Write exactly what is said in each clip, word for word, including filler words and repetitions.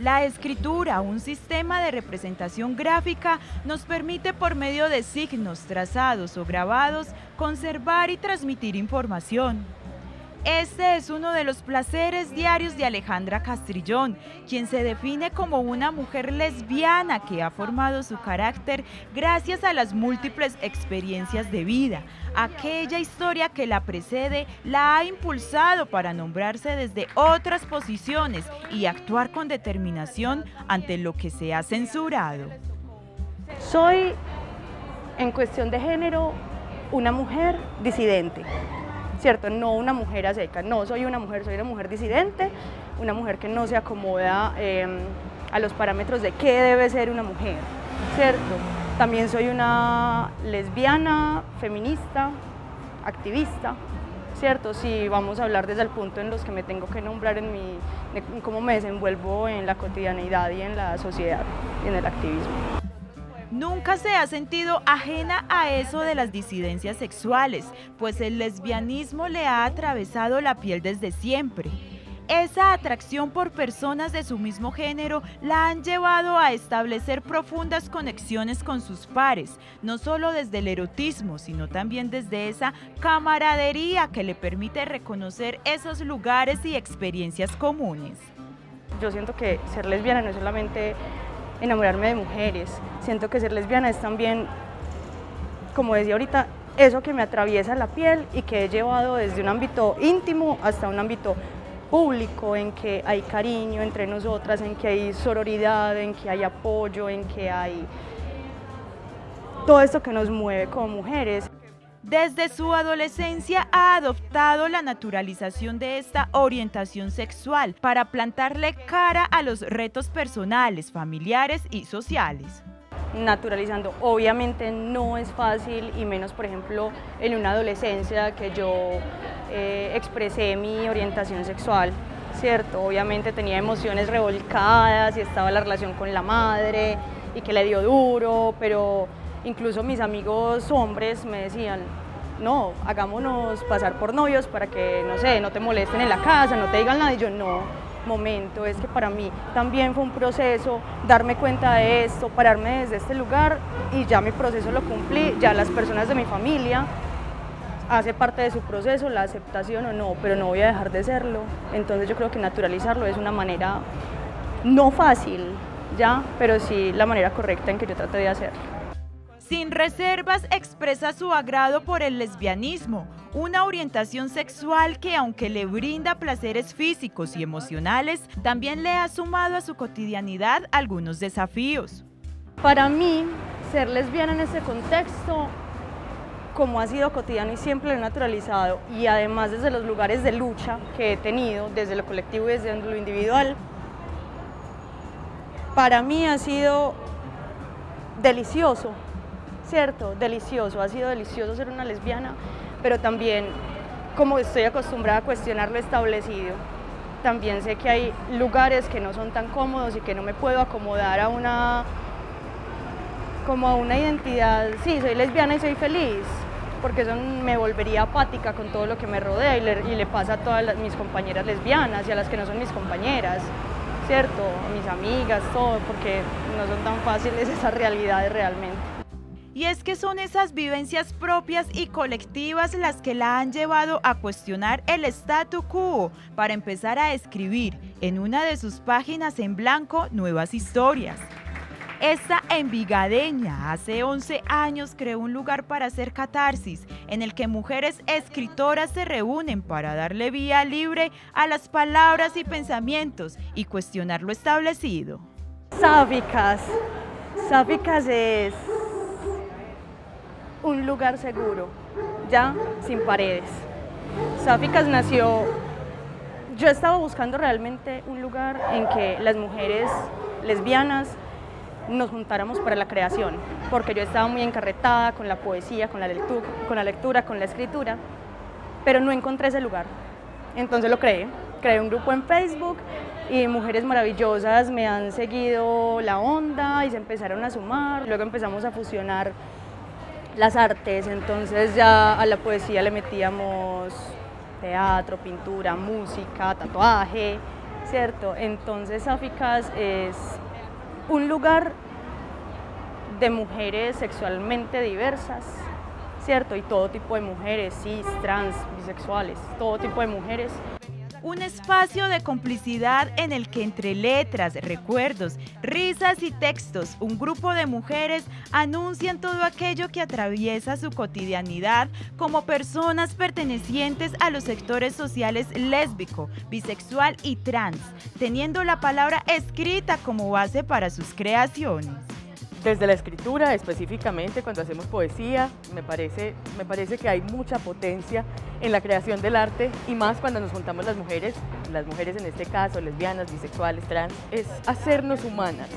La escritura, un sistema de representación gráfica, nos permite por medio de signos, trazados o grabados, conservar y transmitir información. Este es uno de los placeres diarios de Alejandra Castrillón, quien se define como una mujer lesbiana que ha formado su carácter gracias a las múltiples experiencias de vida. Aquella historia que la precede la ha impulsado para nombrarse desde otras posiciones y actuar con determinación ante lo que se ha censurado. Soy, en cuestión de género, una mujer disidente. ¿Cierto? No una mujer a seca, no soy una mujer, soy una mujer disidente, una mujer que no se acomoda eh, a los parámetros de qué debe ser una mujer, ¿cierto? También soy una lesbiana, feminista, activista, ¿cierto? Si vamos a hablar desde el punto en los que me tengo que nombrar en mi, en cómo me desenvuelvo en la cotidianeidad y en la sociedad y en el activismo. Nunca se ha sentido ajena a eso de las disidencias sexuales, pues el lesbianismo le ha atravesado la piel desde siempre. Esa atracción por personas de su mismo género la han llevado a establecer profundas conexiones con sus pares, no solo desde el erotismo, sino también desde esa camaradería que le permite reconocer esos lugares y experiencias comunes. Yo siento que ser lesbiana no es solamente enamorarme de mujeres, siento que ser lesbiana es también, como decía ahorita, eso que me atraviesa la piel y que he llevado desde un ámbito íntimo hasta un ámbito público, en que hay cariño entre nosotras, en que hay sororidad, en que hay apoyo, en que hay todo esto que nos mueve como mujeres. Desde su adolescencia ha adoptado la naturalización de esta orientación sexual para plantarle cara a los retos personales, familiares y sociales. Naturalizando, obviamente no es fácil, y menos por ejemplo en una adolescencia que yo eh, expresé mi orientación sexual, ¿cierto? Obviamente tenía emociones revolcadas y estaba la relación con la madre y que le dio duro, pero incluso mis amigos hombres me decían, no, hagámonos pasar por novios para que, no sé, no te molesten en la casa, no te digan nada. Y yo, no, momento, es que para mí también fue un proceso darme cuenta de esto, pararme desde este lugar, y ya mi proceso lo cumplí, ya las personas de mi familia hace parte de su proceso, la aceptación o no, pero no voy a dejar de serlo. Entonces yo creo que naturalizarlo es una manera no fácil, ya, pero sí la manera correcta en que yo traté de hacerlo. Sin reservas expresa su agrado por el lesbianismo, una orientación sexual que, aunque le brinda placeres físicos y emocionales, también le ha sumado a su cotidianidad algunos desafíos. Para mí, ser lesbiana en este contexto, como ha sido cotidiano y siempre lo he naturalizado, y además desde los lugares de lucha que he tenido, desde lo colectivo y desde lo individual, para mí ha sido delicioso. ¿Cierto? Delicioso, ha sido delicioso ser una lesbiana, pero también, como estoy acostumbrada a cuestionar lo establecido, también sé que hay lugares que no son tan cómodos y que no me puedo acomodar a una, como a una identidad, sí, soy lesbiana y soy feliz, porque eso me volvería apática con todo lo que me rodea y le, y le pasa a todas las, mis compañeras lesbianas y a las que no son mis compañeras, ¿cierto? A mis amigas, todo, porque no son tan fáciles esas realidades realmente. Y es que son esas vivencias propias y colectivas las que la han llevado a cuestionar el statu quo para empezar a escribir en una de sus páginas en blanco nuevas historias. Esta envigadeña hace once años creó un lugar para hacer catarsis, en el que mujeres escritoras se reúnen para darle vía libre a las palabras y pensamientos y cuestionar lo establecido. Sáficas, Sáficas es un lugar seguro, ya sin paredes. Sáficas nació, yo estaba buscando realmente un lugar en que las mujeres lesbianas nos juntáramos para la creación, porque yo estaba muy encarretada con la poesía, con la lectura, con la, lectura, con la escritura, pero no encontré ese lugar. Entonces lo creé, creé un grupo en Facebook y mujeres maravillosas me han seguido la onda y se empezaron a sumar. Luego empezamos a fusionar las artes, entonces ya a la poesía le metíamos teatro, pintura, música, tatuaje, ¿cierto? Entonces Sáficas es un lugar de mujeres sexualmente diversas, ¿cierto? Y todo tipo de mujeres, cis, trans, bisexuales, todo tipo de mujeres. Un espacio de complicidad en el que entre letras, recuerdos, risas y textos, un grupo de mujeres anuncian todo aquello que atraviesa su cotidianidad como personas pertenecientes a los sectores sociales lésbico, bisexual y trans, teniendo la palabra escrita como base para sus creaciones. Desde la escritura, específicamente cuando hacemos poesía, me parece, me parece que hay mucha potencia en la creación del arte, y más cuando nos juntamos las mujeres, las mujeres en este caso, lesbianas, bisexuales, trans, es hacernos humanas,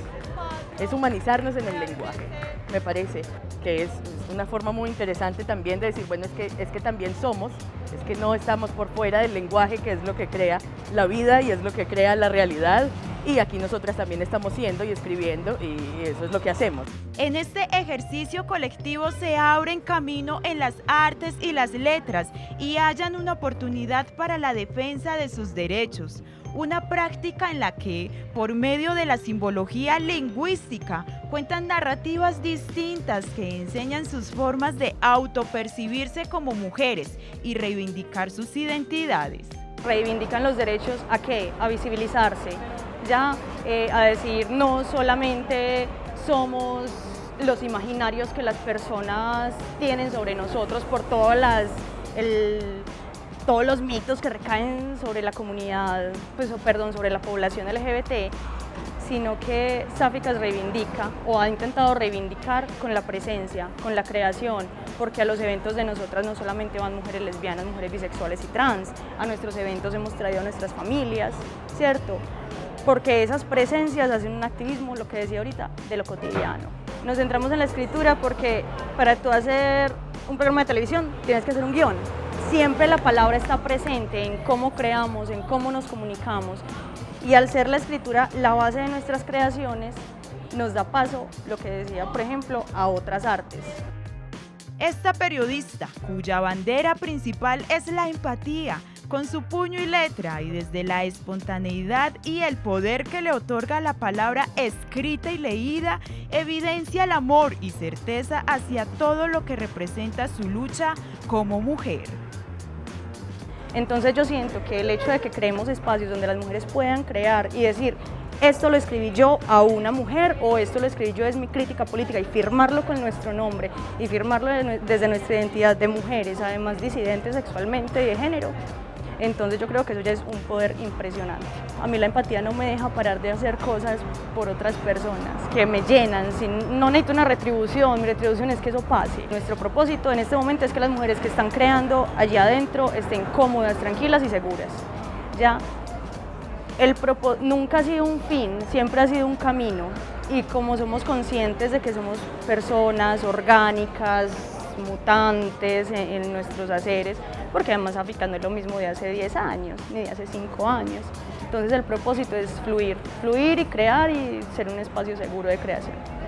es humanizarnos en el lenguaje. Me parece que es una forma muy interesante también de decir, bueno, es que, es que también somos, es que no estamos por fuera del lenguaje, que es lo que crea la vida y es lo que crea la realidad. Y aquí nosotras también estamos siendo y escribiendo, y eso es lo que hacemos. En este ejercicio colectivo se abren camino en las artes y las letras y hallan una oportunidad para la defensa de sus derechos. Una práctica en la que, por medio de la simbología lingüística, cuentan narrativas distintas que enseñan sus formas de autopercibirse como mujeres y reivindicar sus identidades. Reivindican los derechos ¿a qué? A visibilizarse, ya eh, a decir no solamente somos los imaginarios que las personas tienen sobre nosotros por todas las, el, todos los mitos que recaen sobre la comunidad, pues, perdón, sobre la población L G B T, sino que Sáficas reivindica o ha intentado reivindicar con la presencia, con la creación, porque a los eventos de nosotras no solamente van mujeres lesbianas, mujeres bisexuales y trans, a nuestros eventos hemos traído a nuestras familias, ¿cierto? Porque esas presencias hacen un activismo, lo que decía ahorita, de lo cotidiano. Nos centramos en la escritura porque para tú hacer un programa de televisión tienes que hacer un guión. Siempre la palabra está presente en cómo creamos, en cómo nos comunicamos, y al ser la escritura la base de nuestras creaciones, nos da paso, lo que decía, por ejemplo, a otras artes. Esta periodista, cuya bandera principal es la empatía, con su puño y letra y desde la espontaneidad y el poder que le otorga la palabra escrita y leída, evidencia el amor y certeza hacia todo lo que representa su lucha como mujer. Entonces yo siento que el hecho de que creemos espacios donde las mujeres puedan crear y decir, esto lo escribí yo a una mujer, o esto lo escribí yo, es mi crítica política, y firmarlo con nuestro nombre y firmarlo desde nuestra identidad de mujeres, además disidentes sexualmente y de género, entonces yo creo que eso ya es un poder impresionante. A mí la empatía no me deja parar de hacer cosas por otras personas que me llenan, sin, no necesito una retribución, mi retribución es que eso pase. Nuestro propósito en este momento es que las mujeres que están creando allá adentro estén cómodas, tranquilas y seguras. ¿Ya? El propó- nunca ha sido un fin, siempre ha sido un camino, y como somos conscientes de que somos personas orgánicas, mutantes en, en nuestros haceres, porque además Sáficas no es lo mismo de hace diez años, ni de hace cinco años, entonces el propósito es fluir, fluir y crear y ser un espacio seguro de creación.